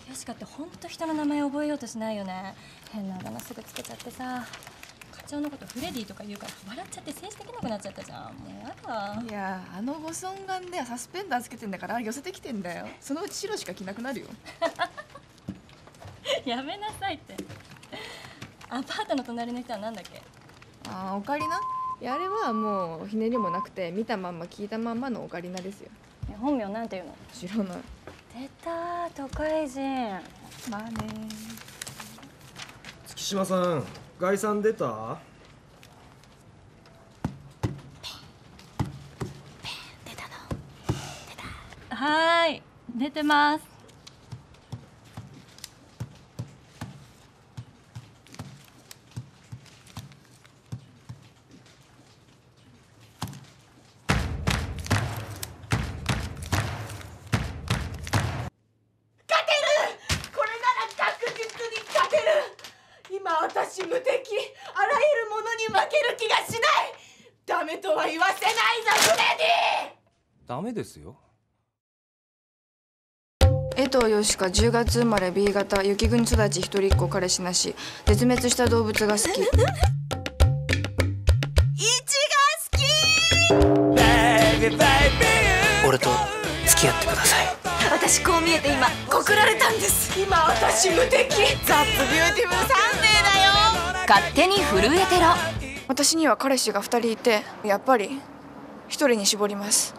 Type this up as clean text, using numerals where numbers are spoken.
ヨシカってほんと人の名前覚えようとしないよね。変なあだ名すぐつけちゃってさ、課長のことフレディとか言うから笑っちゃって政治できなくなっちゃったじゃん。もうやだ。 いやご尊顔でサスペンダーつけてんだから寄せてきてんだよ。そのうち白しか着なくなるよ。 やめなさいって。アパートの隣の人はなんだっけ？ ああ、オカリナ。いや、あれはもうひねりもなくて見たまんま聞いたまんまのオカリナですよ。 本名なんていうの？ 知らない。 出た、都会人。 まあね。 月島さん、概算出た？ 出たの？出た。はーい、出てます。 私無敵、あらゆるものに負ける気がしない。ダメとは言わせないぞフレディ。 ダメですよ。 江藤よしか10月生まれ B 型、雪国育ち、一人っ子、彼氏なし、絶滅した動物が好き。 1が好き。 俺と付き合ってください。 私こう見えて今告られたんです。今私無敵。ザッツビューティフルサンデーだよ。 勝手に震えてろ。 私には彼氏が2人いて、やっぱり1人に絞ります。